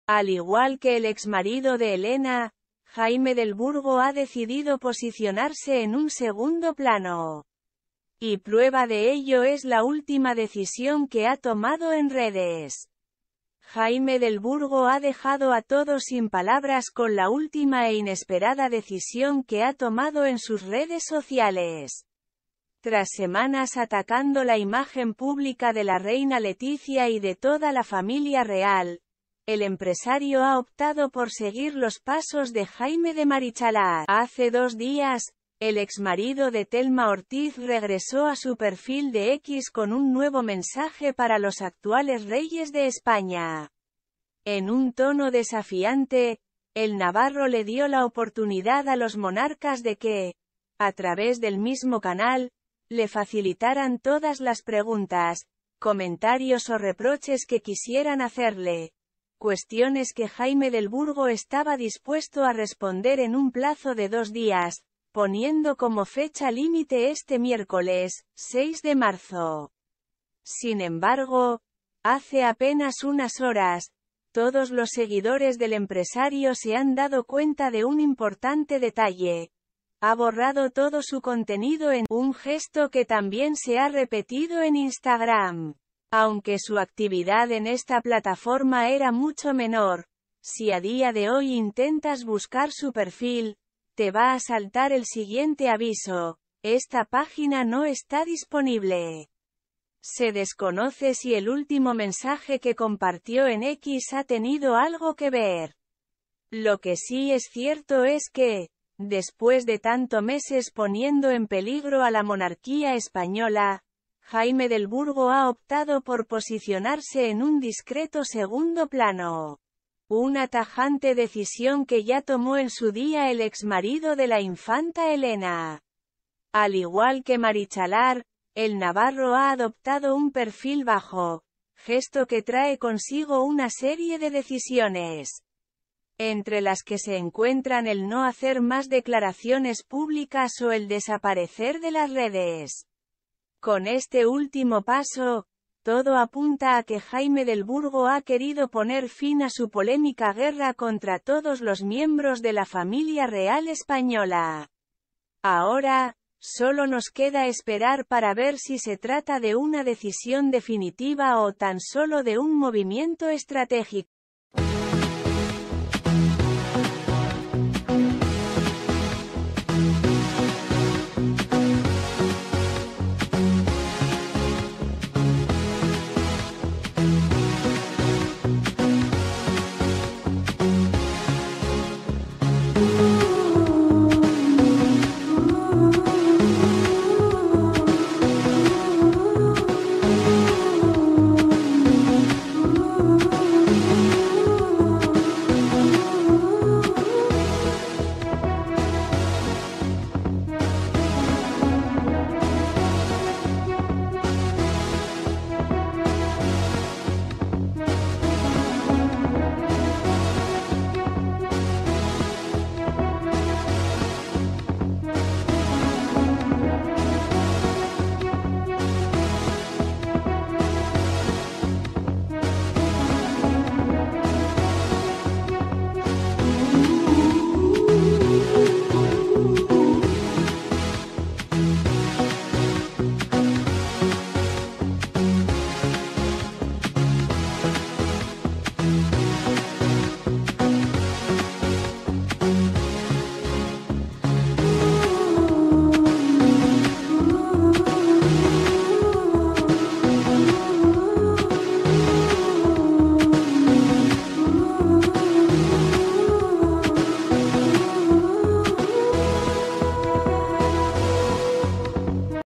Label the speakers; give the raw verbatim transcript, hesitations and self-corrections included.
Speaker 1: Al igual que el exmarido de Elena, Jaime del Burgo ha decidido posicionarse en un segundo plano. Y prueba de ello es la última decisión que ha tomado en redes. Jaime del Burgo ha dejado a todos sin palabras con la última e inesperada decisión que ha tomado en sus redes sociales. Tras semanas atacando la imagen pública de la reina Letizia y de toda la familia real, el empresario ha optado por seguir los pasos de Jaime de Marichalar. Hace dos días, el exmarido de Telma Ortiz regresó a su perfil de X con un nuevo mensaje para los actuales reyes de España. En un tono desafiante, el navarro le dio la oportunidad a los monarcas de que, a través del mismo canal, le facilitaran todas las preguntas, comentarios o reproches que quisieran hacerle. Cuestiones que Jaime del Burgo estaba dispuesto a responder en un plazo de dos días, poniendo como fecha límite este miércoles, seis de marzo. Sin embargo, hace apenas unas horas, todos los seguidores del empresario se han dado cuenta de un importante detalle. Ha borrado todo su contenido en un gesto que también se ha repetido en Instagram. Aunque su actividad en esta plataforma era mucho menor, si a día de hoy intentas buscar su perfil, te va a saltar el siguiente aviso: esta página no está disponible. Se desconoce si el último mensaje que compartió en X ha tenido algo que ver. Lo que sí es cierto es que, después de tantos meses poniendo en peligro a la monarquía española, Jaime del Burgo ha optado por posicionarse en un discreto segundo plano. Una tajante decisión que ya tomó en su día el exmarido de la infanta Elena. Al igual que Marichalar, el navarro ha adoptado un perfil bajo, gesto que trae consigo una serie de decisiones, entre las que se encuentran el no hacer más declaraciones públicas o el desaparecer de las redes. Con este último paso, todo apunta a que Jaime del Burgo ha querido poner fin a su polémica guerra contra todos los miembros de la familia real española. Ahora, solo nos queda esperar para ver si se trata de una decisión definitiva o tan solo de un movimiento estratégico.